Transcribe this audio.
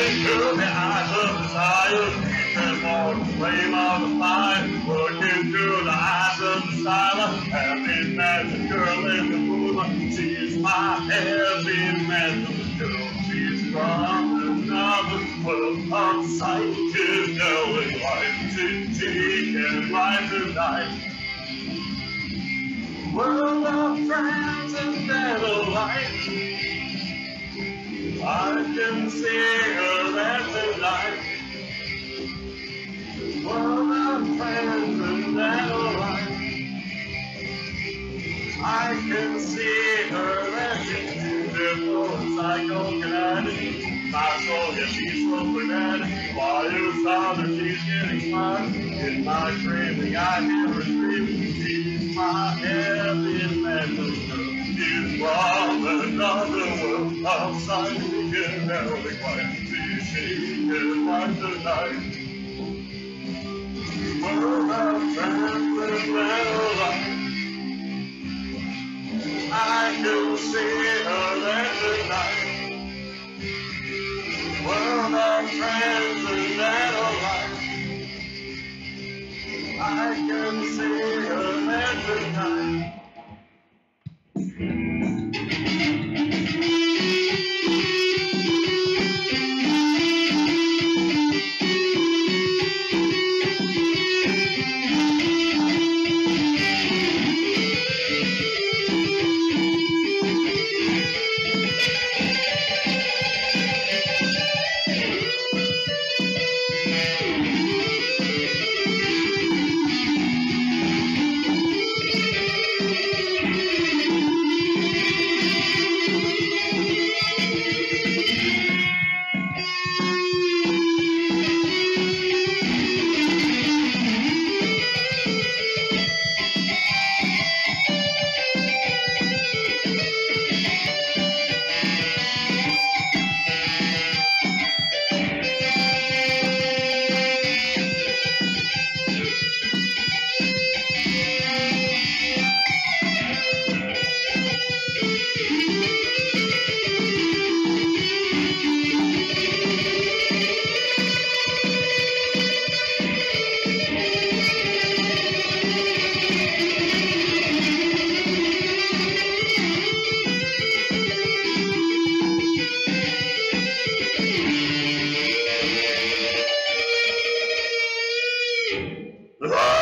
into the eyes of desire, and more the flame of the fire. Look into the eyes of the silent, happy magic girl in the moonlight. She's my happy magic girl. She's from another world of sight. You know it light to take and light tonight. World of friends and better light. I can see her there tonight. World of friends and better light. I can see her there tonight. Psychokinetic. My soul gets peaceful frenetic. While you saw her, she's getting smart. In my dreaming, I hear her screaming. She's my happy mental girl. She's from another world outside. You can never quite see. She is right tonight. World of transcendental light. I can see her there tonight. World of transcendental light. I can see her there tonight. Ah!